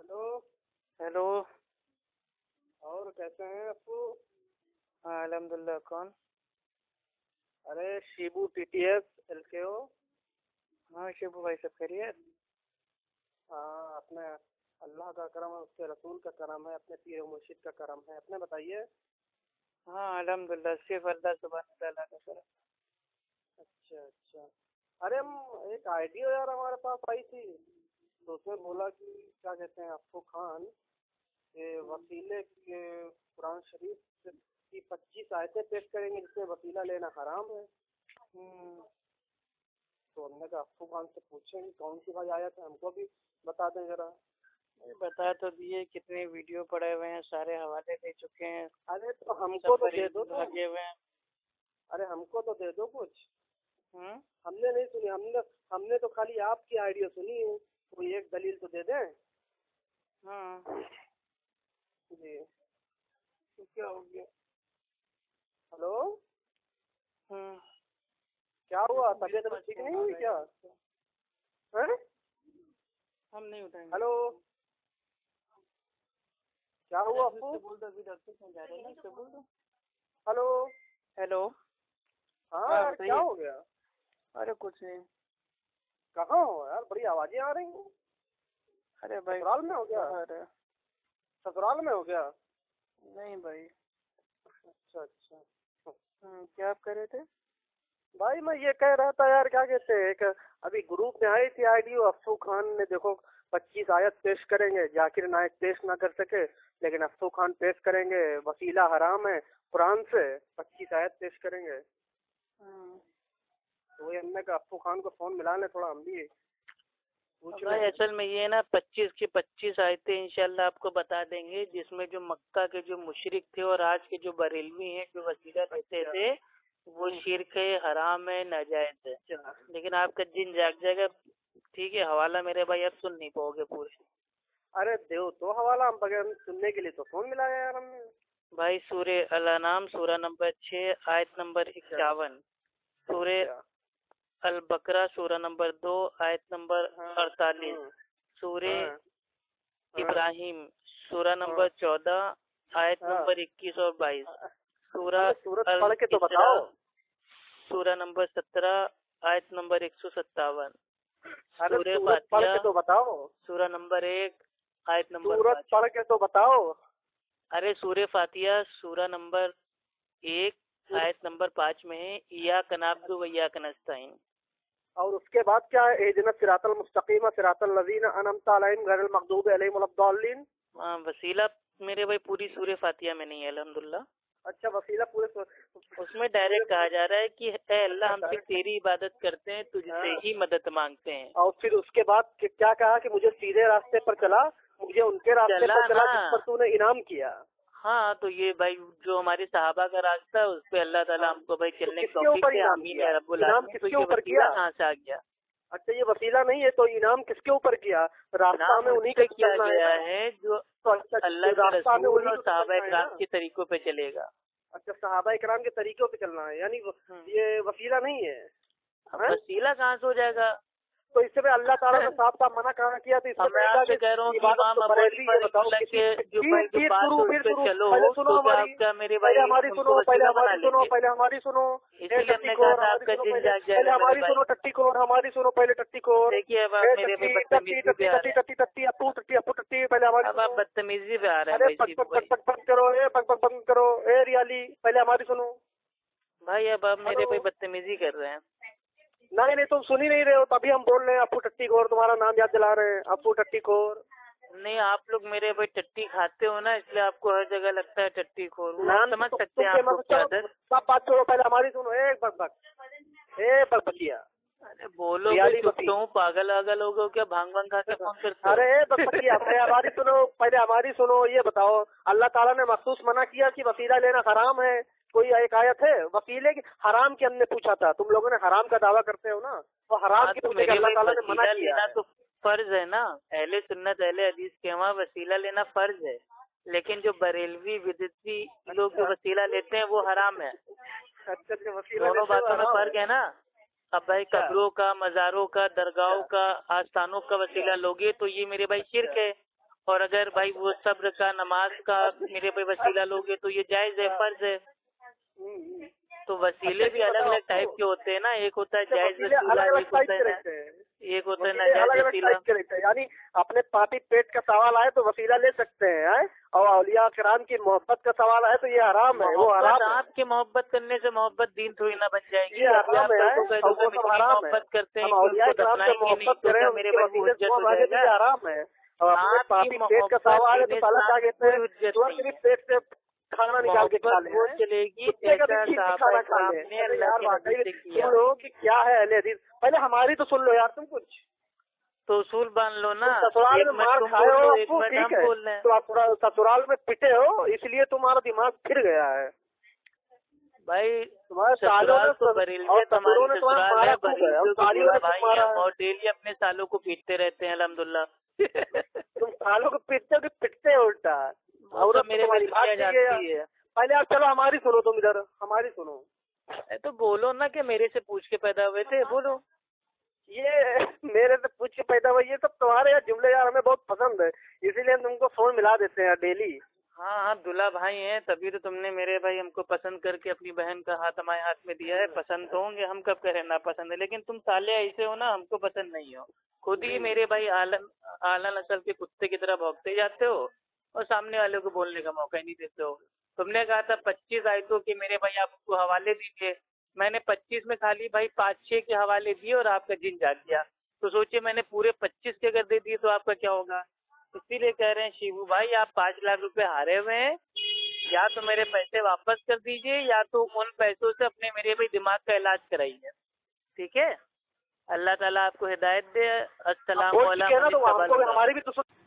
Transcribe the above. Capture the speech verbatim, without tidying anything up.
Hello hello. اور کیسے ہیں ابو؟ ہاں الحمد للہ. کون؟ ارے Shibu T T S L کے او. ہاں شیبو بھائی سب خیریت؟ ہاں اپنے اللہ کا کرم ہے، اس کے رسول کا کرم ہے، اپنے پیر و مرشد کا کرم ہے. اپنے بتائیے. ہاں الحمد للہ صرف اللہ سبحانہ تعالیٰ کا کرم. اچھا اچھا. ارے ہم ایک آئیڈیا یار ہمارے پاس آئی تھی، تو اس میں بولا کہ کیا کہتے ہیں افو خان کہ وسیلے کے قرآن شریف کی پچیس آیتیں پیش کریں گے جس میں وسیلہ لینا حرام ہے. تو ہم نے کہا افو خان سے پوچھیں گے کون سی بھائی آیت ہے، ہم کو بھی بتا دیں ذرا. بتا تو دیے، کتنے ویڈیو پڑے ہوئے ہیں، سارے حوالے دے چکے ہیں. ارے تو ہم کو تو دے دو. لگے ہوئے ہیں. ارے ہم کو تو دے دو کچھ. ہوں ہم نے نہیں سنی، ہم نے ہم نے تو خالی آپ کی آئیڈیا سنی ہے. کوئی ایک دلیل تو دے دیں. ہاں جی. تو کیا ہو گیا؟ ہلو ہوں کیا ہوا؟ طبیعت ٹھیک نہیں ہوئی کیا؟ ہم نہیں اٹھائیں گے. ہلو کیا ہوا ابو؟ Hello hello. ہاں یار کیا ہو گیا؟ ارے کچھ نہیں. کہاں ہو یار؟ بڑی آوازیں آ رہی ہیں. ارے بھائی سسرال میں ہو گیا؟ سسرال میں ہو گیا؟ نہیں بھائی. اچھا اچھا. کیا آپ کہہ رہے تھے؟ بھائی میں یہ کہہ رہا تھا یار، کیا کہتے ہیں، ایک ابھی گروپ میں آئی تھی آئیڈیو، افو خان نے دیکھو پچیس آیت پیش کریں گے، ذاکر نائک پیش نہ کر سکے لیکن افو خان پیش کریں گے، وسیلہ حرام ہے قرآن سے، پچیس آیت پیش کریں گے. تو وہی ہم نے کہا افو خان کو فون ملا لیں تھوڑا، ہم بھی پوچھ بھائی لیں. اصل میں یہ نا پچیس کی پچیس آیتیں انشاءاللہ آپ کو بتا دیں گے، جس میں جو مکہ کے جو مشرک تھے اور آج کے جو بریلوی ہیں جو وسیلہ لیتے تھے وہ شرک ہے، حرام ہے، ناجائز ہے. لیکن آپ کا جن جاگ جائے گا. ٹھیک ہے، حوالہ میرے بھائی اب سن نہیں پاؤ گے پورے. ارے دیو تو حوالہ، ہم بغیر سننے کے لیے تو فون ملایا یار ہم نے. بھائی سورہ الانعام سورہ نمبر چھ آیت نمبر اکیاون، سورہ البقرہ سورہ نمبر دو آیت نمبر اڑتالیس، سورہ ابراہیم سورہ نمبر چودہ آیت نمبر اکیس اور بائیس، سورہ پڑھ کے تو بتاؤ. سورہ نمبر سترہ آیت نمبر ایک سو ستاون، سورہ پڑھ کے تو بتاؤ. سورہ نمبر ایک آیت نمبر سورت پڑھ کے تو بتاؤ. ارے سورہ فاتحہ سورہ نمبر ایک آیت نمبر پانچ میں ہے ایاک نعبد و ایاک نستعین. اور اس کے بعد کیا ہے؟ اہدنا الصراط المستقیم صراط الذین انعمت علیہم غیر المغضوب علیہم ولا الضالین. وسیلہ میرے بھائی پوری سورہ فاتحہ میں نہیں ہے الحمدللہ. اچھا وسیلہ پورے سور... اس میں ڈائریکٹ کہا جا رہا ہے کہ اے اللہ ہم صرف تیری عبادت کرتے ہیں، تجھ سے ہی مدد مانگتے ہیں. اور پھر اس کے بعد کیا کہا کہ مجھے سیدھے راستے پر چلا، مجھے ان کے راستے پر چلا جس پر تو نے انعام کیا. ہاں تو یہ بھائی جو ہماری صحابہ کا راستہ ہے اس پہ اللہ تعالیٰ ہم کو بھائی چلنے کی توفیق دے. آمین یا رب العالمین. تو یہ وسیلہ کہاں سے آ گیا؟ اچھا یہ وسیلہ نہیں ہے تو انعام کس کے اوپر کیا؟ راستہ میں انہی کا کیا گیا ہے جو اللہ کے رسول اور صحابہ کرام کے طریقوں پہ چلے گا. اچھا صحابہ کرام کے طریقوں پہ چلنا ہے، یعنی یہ وسیلہ نہیں ہے. وسیلہ کہاں سے ہو جائے گا؟ تو اس سے بھی اللہ تعالیٰ نے صاحب صاحب منع کہاں کیا تھا؟ اس سے میں آپ سے کہہ رہا ہوں کہ امام ابو حنیفہ رحمۃ اللہ کے جو جو بات ہے اس پہ چلو. سنو ہماری کیا میرے بھائی ہماری سنو پہلے ہماری سنو پہلے ہماری سنو اسی لیے ہم نے کہا تھا آپ کا جن جاگ جائے پہلے ہماری سنو ٹٹی کور ہماری سنو پہلے ٹٹی کور. دیکھیے اب آپ میرے پہ بدتمیزی پہ آ رہے ہیں. ٹٹی ٹٹی اپو ٹٹی اپو ٹٹی پہلے ہماری. اب آپ بدتمیزی پہ آ رہے ہیں. بند کرو اے بند کرو اے ریالی پہلے ہماری سنو. بھائی اب آپ میرے پہ بدتمیزی کر رہے ہیں. نہیں نہیں تم سن ہی نہیں رہے ہو، تبھی ہم بول رہے ہیں ابو ٹٹی کور، تمہارا نام یاد دلا رہے ہیں ابو ٹٹی کور. نہیں آپ لوگ میرے بھائی ٹٹی کھاتے ہو نا، اس لیے آپ کو ہر جگہ لگتا ہے ٹٹی کور. سمجھ سکتے ہیں آپ کو کیا در سب بات چھوڑو پہلے ہماری سنو. ایک بک بک اے بک بکیا ارے بولو ہوں پاگل آگل ہو گئے کیا؟ بھانگ بھانگ کھا کے فون کرتے. ارے بک بکیا پہلے ہماری سنو پہلے ہماری سنو. یہ بتاؤ اللہ تعالیٰ نے مخصوص منع کیا کہ وسیلہ لینا حرام ہے؟ کوئی ایک آیت ہے؟ وسیلے کی حرام کی ہم نے پوچھا تھا، تم لوگوں نے حرام کا دعویٰ کرتے ہو نا، تو حرام کی پوچھے اللہ تعالیٰ نے منع کیا تو فرض ہے نا. اہل سنت اہل حدیث کے وہاں وسیلہ لینا فرض ہے، لیکن جو بریلوی بدعتی لوگ جو وسیلہ لیتے ہیں وہ حرام ہے. دونوں باتوں میں فرق ہے نا. اب بھائی قبروں کا، مزاروں کا، درگاہوں کا، آستانوں کا وسیلہ لوگے تو یہ میرے بھائی شرک ہے. اور اگر بھائی وہ صبر کا نماز کا میرے بھائی وسیلہ لوگے تو یہ جائز ہے، فرض ہے. تو وسیلے بھی الگ الگ ٹائپ کے ہوتے ہیں نا، ایک ہوتا ہے جائز وسیلہ، ایک ہوتا ہے ایک ہوتا ہے ناجائز وسیلہ. یعنی اپنے پاپی پیٹ کا سوال آئے تو وسیلہ لے سکتے ہیں، اور اولیاء کرام کی محبت کا سوال آئے تو یہ حرام ہے. وہ حرام ہے. آپ کے محبت کرنے سے محبت دین تھوڑی نہ بن جائے گی. یہ حرام ہے، محبت کرتے ہیں اولیاء کرام سے محبت کریں میرے بھائی حرام ہے. اور پاپی پیٹ کا سوال ہے تو اللہ کیا کہتے ہیں پیٹ سے کھانا نکال کے کھا لیں. وہ چلے گی کھانا کھا لیں لوگ کیا ہے اہل حدیث. پہلے ہماری تو سن لو یار، تم کچھ تو اصول باندھ لو نا. سسرال میں مار کھائے ہو ٹھیک ہے، تو سسرال میں پٹے ہو اس لیے تمہارا دماغ پھر گیا ہے بھائی. تمہارے سالوں تو بریلیت ہماری سسرال ہے، بھائی ہم اور ڈیلی اپنے سالوں کو پیٹتے رہتے ہیں الحمدللہ. تم سالوں کو پیٹتے ہو کہ پٹتے ہو الٹا؟ اور میرے پہلے آپ چلو ہماری سنو، تم ادھر ہماری سنو. تو بولو نا کہ میرے سے پوچھ کے پیدا ہوئے تھے، بولو. یہ میرے سے پوچھ کے پیدا ہوئے، یہ سب تمہارے یار جملے یار ہمیں بہت پسند ہے، اسی لیے ہم تم کو فون ملا دیتے ہیں ڈیلی. ہاں ہاں دلہا بھائی ہیں، تبھی تو تم نے میرے بھائی ہم کو پسند کر کے اپنی بہن کا ہاتھ ہمارے ہاتھ میں دیا ہے. پسند تو ہوں گے، ہم کب کریں نا پسند ہے، لیکن تم سالے ایسے ہو نا ہم کو پسند نہیں ہو. خود ہی میرے بھائی اعلیٰ نسل کے کتے کی طرح بھونکتے جاتے ہو اور سامنے والے کو بولنے کا موقع ہی نہیں دیتے ہو. تم نے کہا تھا پچیس آیتوں کے میرے بھائی آپ کو حوالے دیجیے، میں نے پچیس میں خالی بھائی پانچ چھ کے حوالے دیے اور آپ کا جن جاگ گیا. تو سوچے میں نے پورے پچیس کے اگر دے دیے تو آپ کا کیا ہوگا. اسی لیے کہہ رہے ہیں شیبو بھائی آپ پانچ لاکھ روپے ہارے ہوئے ہیں، یا تو میرے پیسے واپس کر دیجیے یا تو ان پیسوں سے اپنے میرے بھائی دماغ کا علاج کرائیے. ٹھیک ہے، اللہ تعالیٰ آپ کو ہدایت دے. السلام علیکم. ہماری بھی تو